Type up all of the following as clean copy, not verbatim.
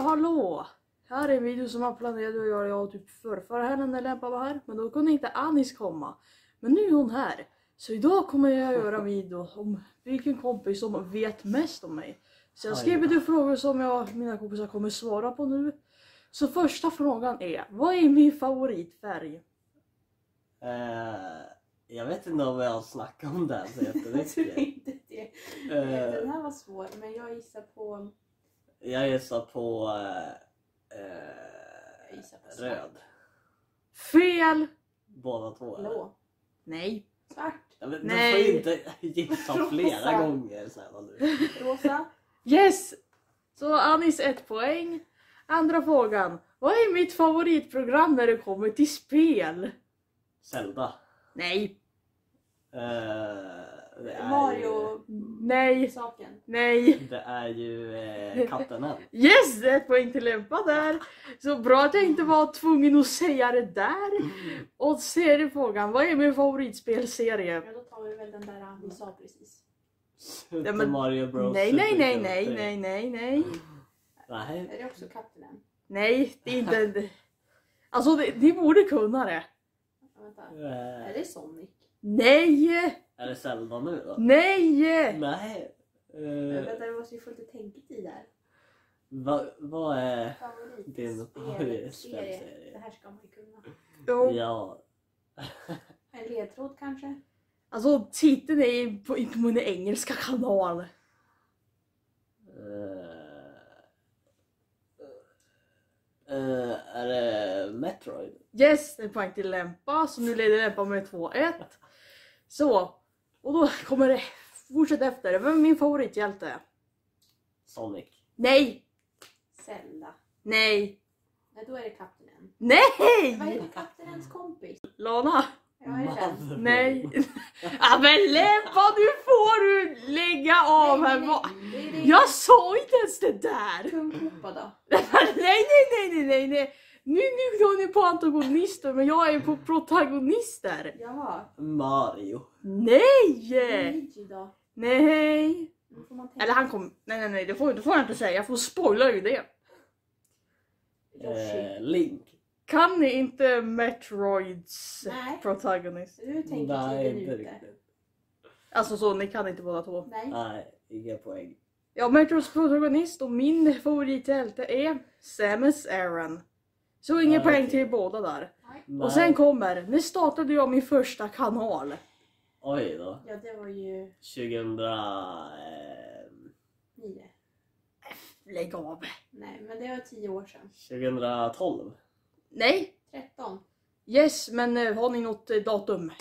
hallå! Här är en video som jag planerade att göra jag typ förra helgen när Lempa var här. Men då kunde inte Anis komma. Men nu är hon här. Så idag kommer jag göra en video om vilken kompis som vet mest om mig. Så jag skrev lite frågor som mina kompisar kommer svara på nu. Så första frågan är, vad är min favoritfärg? Jag vet inte om jag har snackat om det så jättemycket. Jag tror inte det. Den här var svår, men jag gissar på... Jag gissar på röd. Fel! Båda två. Blå. Nej. Svart. Men Nej. du får inte gissa flera Rosa. gånger sen nu. Rosa. Yes! Så Anis 1 poäng. Andra frågan. Vad är mitt favoritprogram när det kommer till spel? Zelda. Nej. Det är Mario. Nej. Saken. Nej. Det är ju katten än. Yes! 1 poäng till Lempa där. Så bra att jag inte var tvungen att säga det där. Och seriefrågan. Vad är min favoritspelserie? Ja, då tar vi väl den där vi sa precis. Super men- Mario Bros. Nej, nej, Super nej, Mario nej, 3. nej, nej, nej. Nej. Är det också katten än? Nej, det är inte... Alltså, ni borde kunna det. Ja, vänta. Är det Sonic? Nej! Är det Zelda nu då? Nej! Nej. Vänta, det måste ju få lite tänketid där. Vad är din Favoritspelserie. favoritspelserie? Det här ska man ju kunna. Jo. Ja. En ledtråd kanske? Alltså, titeln är på min engelska kanal. Är det Metroid? Yes, det är poäng till Lempa. Så nu leder Lempa med 2-1. Så, och då kommer det fortsätta efter. Vem är min favorithjälte? Sonic? Nej! Zelda. Nej! Nej, då är det katten än. Vad Nej! heter katten ens kompis? Lana? Ja, är det den? Nej. Ja men Lempa, nu får du lägga av här. Det är Jag sa inte ens det där. Kungkopa då. Nej. Nu går ni på antagonister, men jag är på protagonister. Jaha. Mario. Nej! Luigi då. Nej. Nu får man tänka. Eller han kom... Nej, det får jag inte säga. Jag får spoila ju det. Yoshi. Link. Kan ni inte Metroids Nej. protagonist? Nu tänker Nej, tiden inte ute. riktigt. Alltså så, ni kan inte båda två. Nej. Nej, inga poäng. Ja, Metroids protagonist och min favorithjälte är Samus Aran. Så ingen Nej, poäng okej. till båda där. Nej. Och sen kommer, när startade jag min första kanal? Oj då. Ja, det var ju 2009. 9. Lägg av. Nej, men det var 10 år sedan. 2012. Nej. 13. Yes, men har ni något datum?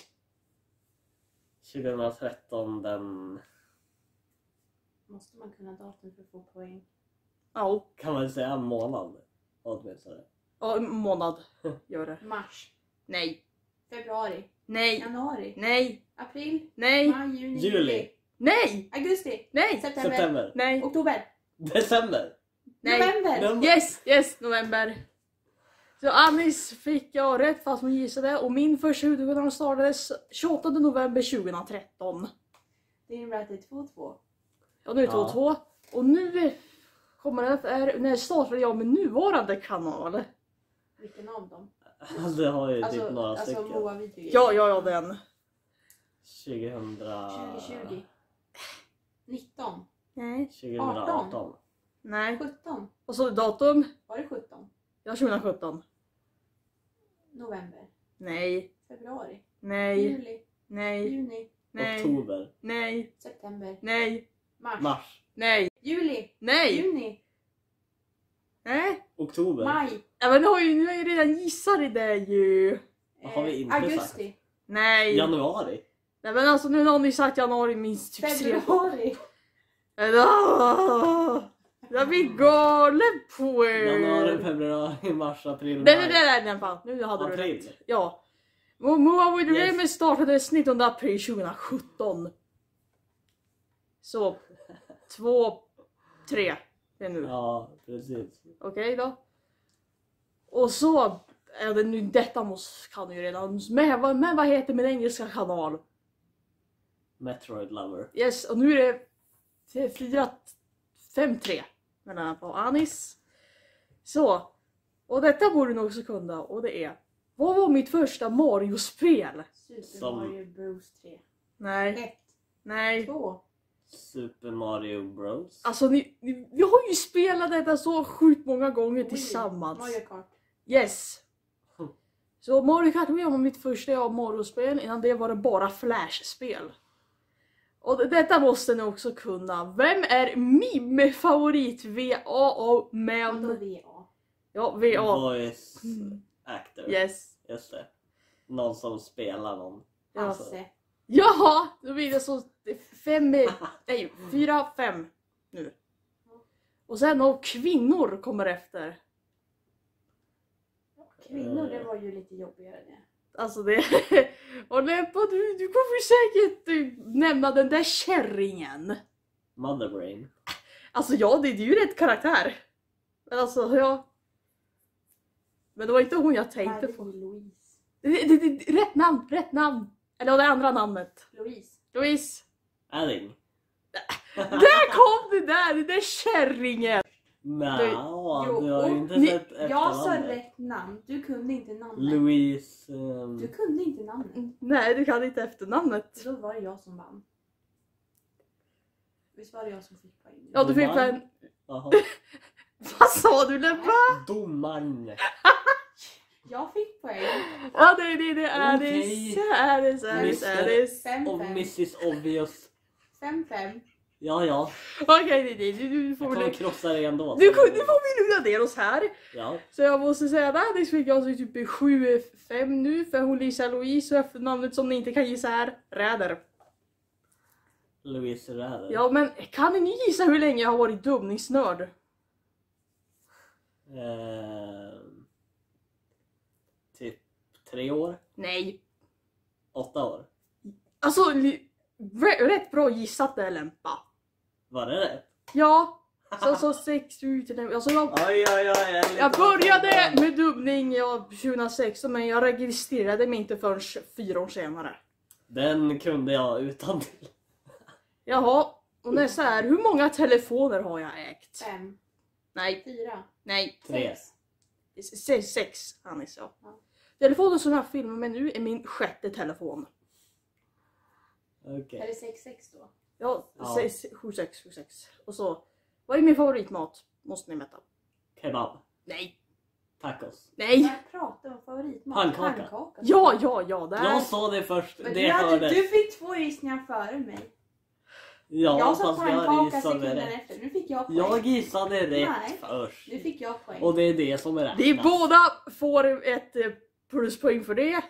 2013 den... Måste man kunna datum för att få poäng? Ja, Kan man säga en månad? Åtminstone. ja, månad gör det. Mars. Nej. Februari. Nej. Januari. Nej. April. Nej. Maj, juni. Juli. Nej. Augusti. Nej. September. September. Nej. Oktober. December. Nej. November. Yes, november. Så Anis fick jag rätt fast hon gissade. Och min första huvudkanal startades 28 november 2013. Det innebär att det är 2-2. Och nu är det 2-2. Och nu kommer det, när startade jag min nuvarande kanal. Vilken av dem? Det har ju Alltså, typ några stycken. Moa video. Ja, den. 2020. 19. Nej. 2018. Nej. 17. Och så datum. Var det 17? Ja, 2017. November. Nej. Februari. Nej. Juli. Nej. Juni. Nej. Oktober. Nej. September. Nej. Mars. Mars. Nej. Juli. Nej. Juni. Nej. Oktober. Maj. Ja, men nu har jag ju redan gissat det där ju. Vad har vi inte Augusti. Nej. Januari. Nej, men alltså nu har ni sagt januari minst typ 3. Februari. Jag blir galen på er. Januari, februari, mars, april, Nej, fan. Nu hade du April. rätt. Ja. Moa with Yes. Raymond startades 19 april 2017. Så 2, 3. Det är nu. Ja, precis. Okej då. Och så är det nu, detta måste kan ju redan. Men vad heter min engelska kanal? Metroid Lover. Yes, och nu är det 4-5-3 mellan på Anis. Så. Och detta borde du nog också kunna. Och det är. Vad var mitt första Mario-spel? Super Mario Bros 3. Nej. 1, Nej. 2. Super Mario Bros. Alltså vi har ju spelat detta så sjukt många gånger Wii. tillsammans. Mario Kart. Yes. Så Mario Kart Wii var mitt första Mario-spel. Innan det var det bara Flash-spel. Och detta måste ni också kunna. Vem är min favorit VA men... Vadå VA? Ja, VA. Voice actor. Yes. Just det. Någon som spelar någon. Ja. Hasse. Jaha, då blir det så 4, 5 nu. Och sen och kvinnor kommer efter. Kvinnor, det var ju lite jobbigare det. Alltså det... Och Leppa, du kommer säkert nämna den där kärringen. Motherbrain. Alltså ja, det är ju rätt karaktär. Men alltså, ja. Men det var inte hon jag tänkte på. Louise. Rätt namn. Eller det andra namnet. Louise. Adding. Där kom det där kärringen. Nej, Jo, du har ju inte ni- sett Jag sa efternamnet. rätt namn. Du kunde inte namnet. Louise... Du kunde inte namnet. Nej, du kan inte efternamnet. Då var det jag som vann. Visst var det jag som fick poäng? Ja, du fick Domaren. en... Jaha. Vad sa du Leppa? Domaren. Jag fick poäng. Ja, det är Okej. Alice. 5-5. Och Mrs Obvious. 5-5. Ja. Okej, du får Jag kommer väl... krossa dig ändå. Du får vi lugna ner oss här. Ja. Så jag måste säga att Alice fick alltså typ 7-5 nu. För hon gissar Louise och efternamnet som ni inte kan gissa är Räder. Louise Räder. Ja, men kan ni gissa hur länge jag har varit dubbningsnörd? Typ 3 år. Nej. 8 år. Alltså, rätt bra gissat där Lämpa. Var det rätt? Ja. Så 6 ut. Alltså, Oj. jag började med dubbning 2016 men jag registrerade mig inte förrän 4 år senare. Den kunde jag utan till. Jaha. Och nästa är, hur många telefoner har jag ägt? 5. Nej. 4. Nej. 3. 6, Anis, ja. Ja. Telefonen som jag filmar med nu är min 6:e telefon. Okej. Är det 6-6 då? Ja, Ja. 7-6. Och så, vad är min favoritmat? Måste ni veta. Kebab. Nej. Tacos. Nej. Jag pratar om favoritmat. Pannkaka. Ja, där. Jag sa det först. Men Det hördes. du fick 2 gissningar före mig. Ja, Jag sa fast jag pannkaka gissade sekunden rätt. efter. Nu fick jag poäng. Jag gissade rätt Nej. först. Nu fick jag poäng. Och det är det som är rätt. Vi båda får ett pluspoäng för det.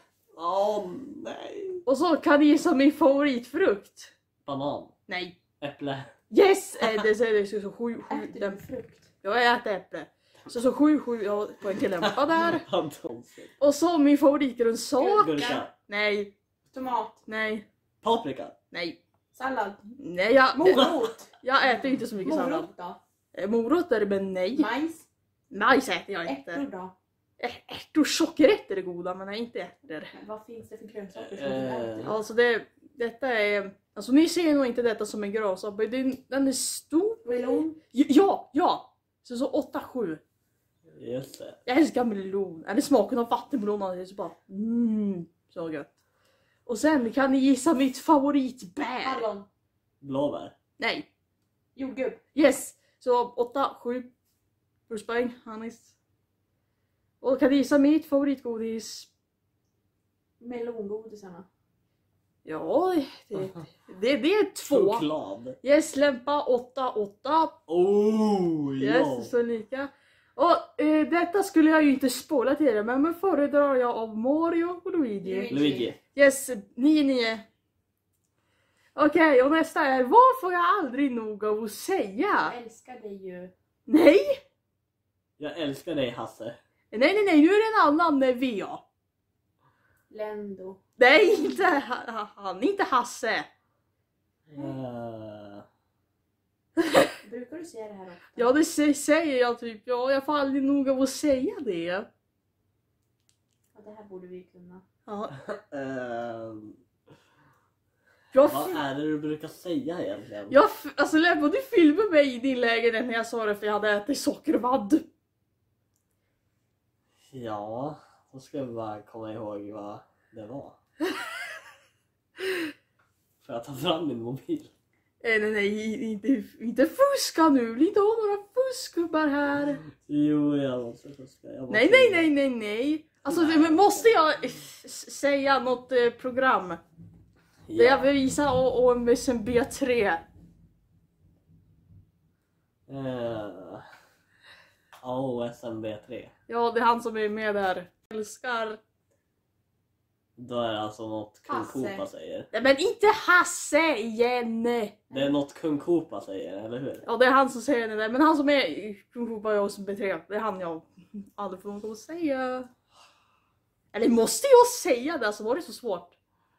Nej. Och så kan ni gissa min favoritfrukt. Banan. Nej. Äpple. Yes! Det säger så 7. Äter du frukt? Jag äter äpple. Så 7, jag poäng till Lämpa där. Anton. Och så min favoritgrönsak. Gurka. Nej. Tomat? Nej. Paprika. Nej. Sallad? Nej, Morot? jag äter inte så mycket sallad. Morot då? Morötter, men nej. Majs? Majs äter jag Ärtor inte. då? Ärtor, sockerärtor är goda, men nej, inte ärtor. Men vad finns det för grönsaker som du äter? Alltså detta är... Alltså ni ser nog inte detta som en grönsak, men den är stor. Melon? Ja! Så 8-7. Just det. Jag älskar melon. Eller smaken av vattenmelon. Det är så bara... så gött. Och sen kan ni gissa mitt favoritbär. Hallon? Blåbär. Nej. Jordgubb? Yes! Så 8-7. Pluspoäng, Hannis. Och kan ni gissa mitt favoritgodis? Melongodisarna? Ja, det är 2. Choklad. Yes, Lämpa 8-8. Yes, Ja. så lika. Och detta skulle jag ju inte spoila till er, men föredrar jag av Mario och Luigi. Luigi. Yes, 9-9. Okej, och nästa är, vad får jag aldrig nog av att säga? Jag älskar dig ju. Nej, Jag älskar dig, Hasse. nu är det en annan VA. Lendo? Nej, inte han, inte Hasse. Brukar du säga det här ofta? Ja, det säger jag typ. Ja, jag får aldrig nog av att säga det. Ja, det här borde vi kunna. Ja. Vad är det du brukar säga egentligen? Alltså Lempa, du filmade mig i din lägenhet när jag sa det för jag hade ätit sockervadd. Ja, då ska vi bara komma ihåg vad det var. Får jag ta fram min mobil? Nej, inte fuska nu. Vill inte ha några fuskgubbar här. Jo, jag måste fuska. Nej. Alltså, måste jag säga något program? Det jag vill visa om SMB3. SMB3. Ja, det är han som är med där. Älskar. Då är det alltså något Kung Hasse. Koopa säger. Nej, men inte Hasse igen. Det är något Kung Koopa säger, eller hur? Ja, det är han som säger det där. Men han som är Kung Koopa och SMB3. Det är han jag aldrig får något att säga. Eller måste jag säga det? Så var det så svårt.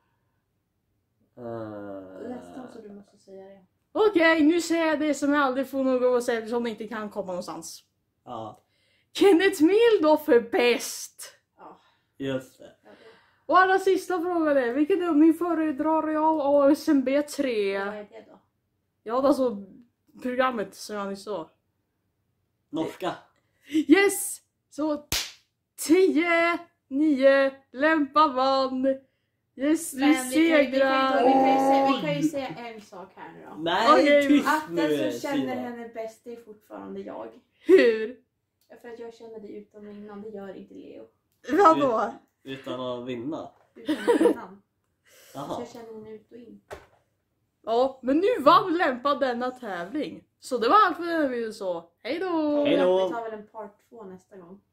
Nästan så du måste säga det. Okej, nu säger jag det som jag aldrig får något att säga som inte kan komma någonstans. Ja, Kenneth Mildorff är bäst. Ja. just det. Och alla sista frågan är, vilken övning föredrar jag av SMB3? Vad är det då? Ja, alltså programmet som jag nyss sa. Norska. Yes! Så 10, 9, Lämpa vann. Yes, vi segrar. Vi kan ju säga en sak här nu då. Nej, Okej. tyst Att nu den som känner Sina. henne bäst är fortfarande jag. Hur? För att jag känner det utan och innan, det gör inte Leo. Vadå? Utan att vinna. Utan och innan. Så Jaha. jag känner henne ut och in. Ja, men nu vann Lämpa denna tävling. Så det var allt för den här videon så. Hej då! Hej då. Vi tar väl en part 2 nästa gång.